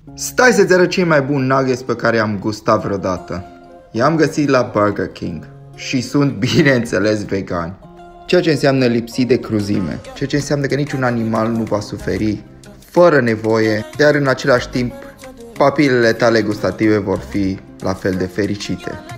Stai să-ți arăt cei mai buni nuggets pe care i-am gustat vreodată. I-am găsit la Burger King și sunt, bineînțeles, vegani. Ceea ce înseamnă lipsit de cruzime, ceea ce înseamnă că niciun animal nu va suferi fără nevoie, iar în același timp papilele tale gustative vor fi la fel de fericite.